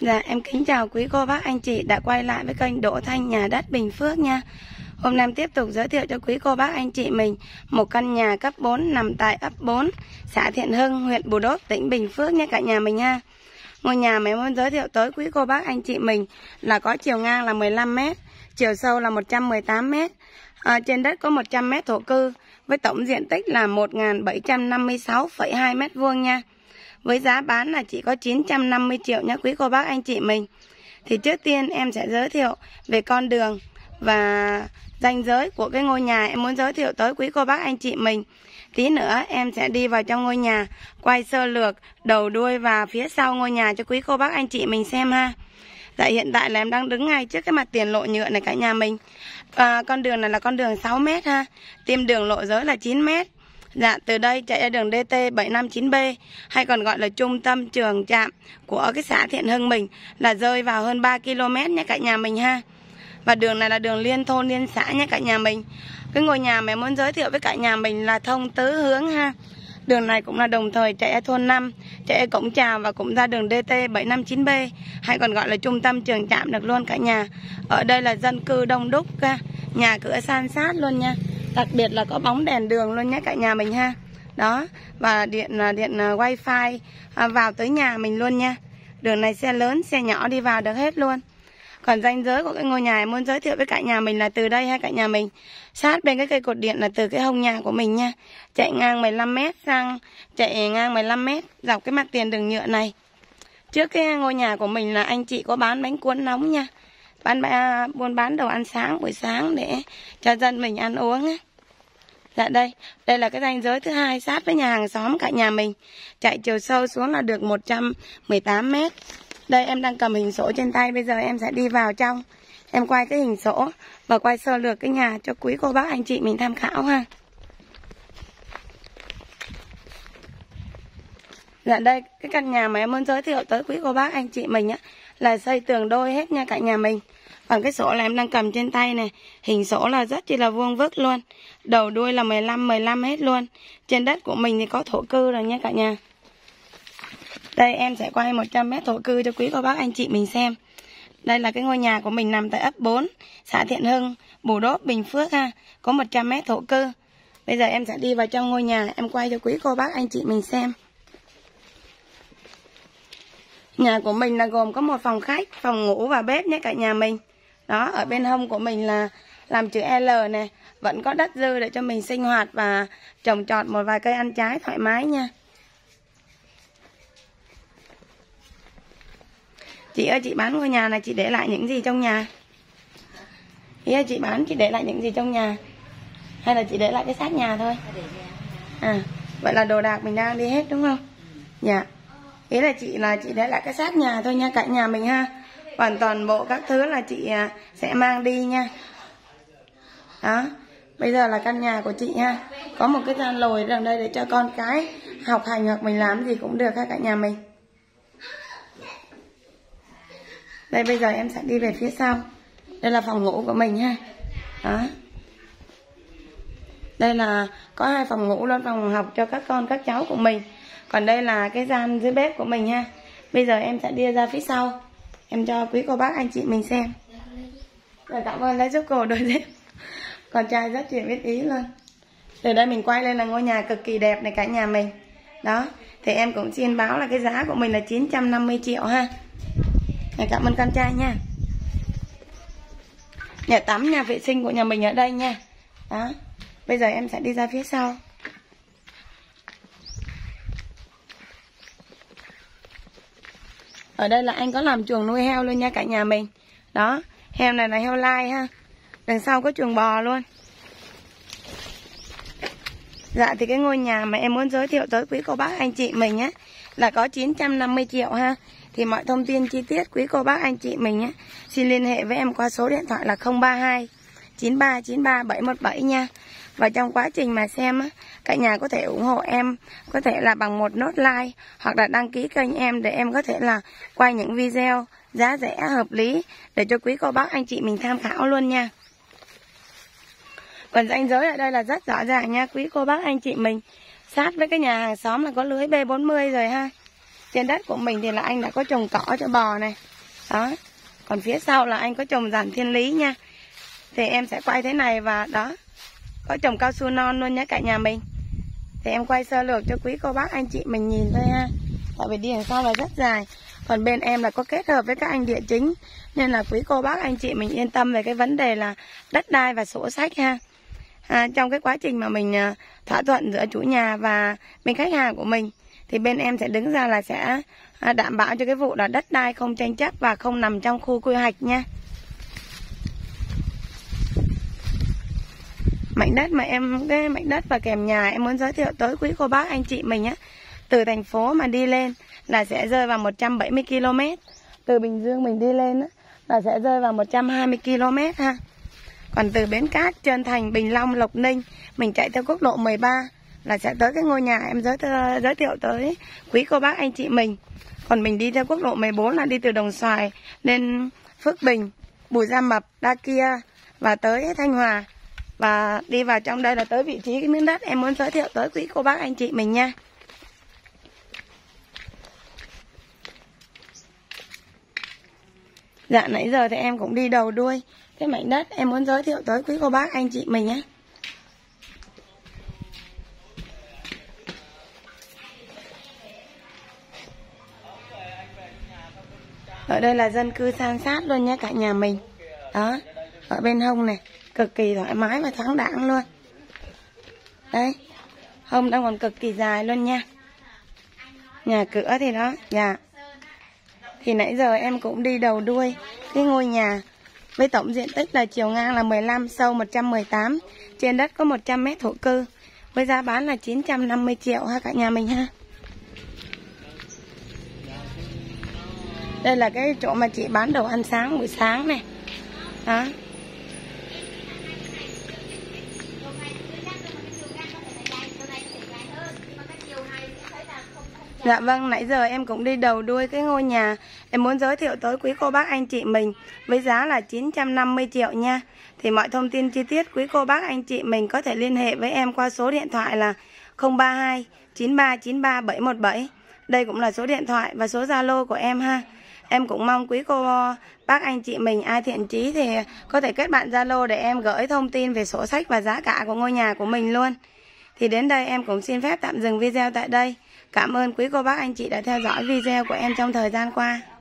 Dạ, em kính chào quý cô bác anh chị đã quay lại với kênh Đỗ Thanh Nhà Đất Bình Phước nha. Hôm nay em tiếp tục giới thiệu cho quý cô bác anh chị mình một căn nhà cấp 4 nằm tại ấp 4, xã Thiện Hưng, huyện Bù Đốp, tỉnh Bình Phước nha cả nhà mình ha. Ngôi nhà mà em muốn giới thiệu tới quý cô bác anh chị mình là có chiều ngang là 15 m, chiều sâu là 118 m. Trên đất có 100 m thổ cư với tổng diện tích là 1.756,2 m² nha. Với giá bán là chỉ có 950 triệu nhé quý cô bác anh chị mình. Thì trước tiên em sẽ giới thiệu về con đường và ranh giới của cái ngôi nhà em muốn giới thiệu tới quý cô bác anh chị mình. Tí nữa em sẽ đi vào trong ngôi nhà, quay sơ lược đầu đuôi và phía sau ngôi nhà cho quý cô bác anh chị mình xem ha. Dạ, hiện tại là em đang đứng ngay trước cái mặt tiền lộ nhựa này cả nhà mình. Con đường này là con đường 6 m ha. Tim đường lộ giới là 9 m. Dạ, từ đây chạy ra đường DT 759B hay còn gọi là trung tâm trường trạm của cái xã Thiện Hưng mình là rơi vào hơn 3 km nha cả nhà mình ha. Và đường này là đường liên thôn liên xã nha cả nhà mình. Cái ngôi nhà mà em muốn giới thiệu với cả nhà mình là thông tứ hướng ha. Đường này cũng là đồng thời chạy ra thôn 5, chạy ra cổng chào và cũng ra đường DT 759B hay còn gọi là trung tâm trường trạm được luôn cả nhà. Ở đây là dân cư đông đúc, nhà cửa san sát luôn nha. Đặc biệt là có bóng đèn đường luôn nhé cả nhà mình ha. Đó, và điện wifi vào tới nhà mình luôn nha. Đường này xe lớn, xe nhỏ đi vào được hết luôn. Còn ranh giới của cái ngôi nhà em muốn giới thiệu với cả nhà mình là từ đây ha cả nhà mình. Sát bên cái cây cột điện là từ cái hông nhà của mình nha. Chạy ngang 15 m sang chạy ngang 15 m dọc cái mặt tiền đường nhựa này. Trước cái ngôi nhà của mình là anh chị có bán bánh cuốn nóng nha. Buôn bán đồ ăn sáng buổi sáng để cho dân mình ăn uống á. Dạ đây là cái ranh giới thứ hai sát với nhà hàng xóm cả nhà mình. Chạy chiều sâu xuống là được 118 m. Đây em đang cầm hình sổ trên tay, bây giờ em sẽ đi vào trong. Em quay cái hình sổ và quay sơ lược cái nhà cho quý cô bác anh chị mình tham khảo ha. Dạ đây, cái căn nhà mà em muốn giới thiệu tới quý cô bác anh chị mình á là xây tường đôi hết nha cả nhà mình. Còn cái sổ là em đang cầm trên tay này, hình sổ là rất chi là vuông vức luôn. Đầu đuôi là 15 hết luôn. Trên đất của mình thì có thổ cư rồi nha cả nhà. Đây em sẽ quay 100 m thổ cư cho quý cô bác anh chị mình xem. Đây là cái ngôi nhà của mình nằm tại ấp 4, xã Thiện Hưng, Bù Đốp, Bình Phước ha. Có 100 m thổ cư. Bây giờ em sẽ đi vào trong ngôi nhà, em quay cho quý cô bác anh chị mình xem. Nhà của mình là gồm có một phòng khách, phòng ngủ và bếp nhé cả nhà mình. Đó, ở bên hông của mình là làm chữ L này. Vẫn có đất dư để cho mình sinh hoạt và trồng trọt một vài cây ăn trái thoải mái nha. Chị ơi, chị bán ngôi nhà này chị để lại những gì trong nhà? Ý ơi, chị bán chị để lại những gì trong nhà? Hay là chị để lại cái xác nhà thôi? Vậy là đồ đạc mình đang đi hết đúng không? Dạ. Ý là chị để lại cái xác nhà thôi nha cả nhà mình ha. Còn toàn bộ các thứ là chị sẽ mang đi nha. Đó. Bây giờ là căn nhà của chị ha. Có một cái gian lồi đằng đây để cho con cái học hành hoặc mình làm gì cũng được ha cả nhà mình. Đây bây giờ em sẽ đi về phía sau. Đây là phòng ngủ của mình ha. Đó. Đây là có 2 phòng ngủ luôn, phòng học cho các con các cháu của mình. Còn đây là cái gian dưới bếp của mình ha. Bây giờ em sẽ đi ra phía sau, em cho quý cô bác anh chị mình xem. Rồi cảm ơn đã giúp cô đôi dép. Con trai rất chuyện biết ý luôn. Từ đây mình quay lên là ngôi nhà cực kỳ đẹp này cả nhà mình. Đó. Thì em cũng xin báo là cái giá của mình là 950 triệu ha. Cảm ơn con trai nha. Nhà tắm, nhà vệ sinh của nhà mình ở đây nha. Đó. Bây giờ em sẽ đi ra phía sau. Ở đây là anh có làm chuồng nuôi heo luôn nha cả nhà mình. Đó. Heo này là heo lai ha. Đằng sau có chuồng bò luôn. Dạ thì cái ngôi nhà mà em muốn giới thiệu tới quý cô bác anh chị mình á là có 950 triệu ha. Thì mọi thông tin chi tiết quý cô bác anh chị mình á xin liên hệ với em qua số điện thoại là 032 9393 717 nha. Và trong quá trình mà xem á, cả nhà có thể ủng hộ em, có thể là bằng một nốt like hoặc là đăng ký kênh em để em có thể là quay những video giá rẻ hợp lý để cho quý cô bác anh chị mình tham khảo luôn nha. Còn ranh giới ở đây là rất rõ ràng nha quý cô bác anh chị mình. Sát với cái nhà hàng xóm là có lưới B40 rồi ha. Trên đất của mình thì là anh đã có trồng cỏ cho bò này. Đó. Còn phía sau là anh có trồng giản thiên lý nha. Thì em sẽ quay thế này và đó, có trồng cao su non luôn nhé cả nhà mình. Thì em quay sơ lược cho quý cô bác anh chị mình nhìn thôi ha. Tại vì đi đằng sau là rất dài. Còn bên em là có kết hợp với các anh địa chính, nên là quý cô bác anh chị mình yên tâm về cái vấn đề là đất đai và sổ sách ha. Trong cái quá trình mà mình thỏa thuận giữa chủ nhà và bên khách hàng của mình, thì bên em sẽ đứng ra là sẽ đảm bảo cho cái vụ là đất đai không tranh chấp và không nằm trong khu quy hoạch nha. Mảnh đất mà cái mảnh đất và kèm nhà em muốn giới thiệu tới quý cô bác anh chị mình á, từ thành phố mà đi lên là sẽ rơi vào 170 km. Từ Bình Dương mình đi lên á, là sẽ rơi vào 120 km ha. Còn từ Bến Cát, Trơn Thành, Bình Long, Lộc Ninh mình chạy theo quốc lộ 13 là sẽ tới cái ngôi nhà em giới thiệu tới quý cô bác anh chị mình. Còn mình đi theo quốc lộ 14 là đi từ Đồng Xoài lên Phước Bình, Bùi Gia Mập, Đa Kia và tới Thanh Hòa. Và đi vào trong đây là tới vị trí cái miếng đất em muốn giới thiệu tới quý cô bác anh chị mình nha. Dạ nãy giờ thì em cũng đi đầu đuôi cái mảnh đất em muốn giới thiệu tới quý cô bác anh chị mình nhé. Ở đây là dân cư san sát luôn nha cả nhà mình. Đó, ở bên hông này cực kỳ thoải mái và thoáng đãng luôn. Đấy, hông đang còn cực kỳ dài luôn nha. Nhà cửa thì đó, dạ. Thì nãy giờ em cũng đi đầu đuôi cái ngôi nhà với tổng diện tích là chiều ngang là 15, sâu 118, trên đất có 100 m thổ cư, với giá bán là 950 triệu ha cả nhà mình ha. Đây là cái chỗ mà chị bán đồ ăn sáng buổi sáng này. Đó. Dạ vâng, nãy giờ em cũng đi đầu đuôi cái ngôi nhà em muốn giới thiệu tới quý cô bác anh chị mình với giá là 950 triệu nha. Thì mọi thông tin chi tiết quý cô bác anh chị mình có thể liên hệ với em qua số điện thoại là 032 9393 717. Đây cũng là số điện thoại và số Zalo của em ha. Em cũng mong quý cô bác anh chị mình ai thiện chí thì có thể kết bạn Zalo để em gửi thông tin về sổ sách và giá cả của ngôi nhà của mình luôn. Thì đến đây em cũng xin phép tạm dừng video tại đây. Cảm ơn quý cô bác anh chị đã theo dõi video của em trong thời gian qua.